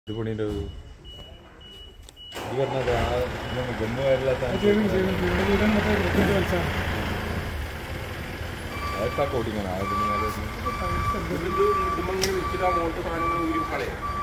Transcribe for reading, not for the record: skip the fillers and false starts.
ഇത് പണീൻ്റെ ഇത് പറഞ്ഞത് ആ ജമ്മു വയറില്ലാത്ത അതൊക്കെ കോട്ടിങ്ങനെ ആദ്യം വിളിച്ചിട്ട് ആ മോട്ട് സാധനങ്ങൾ കളയാം.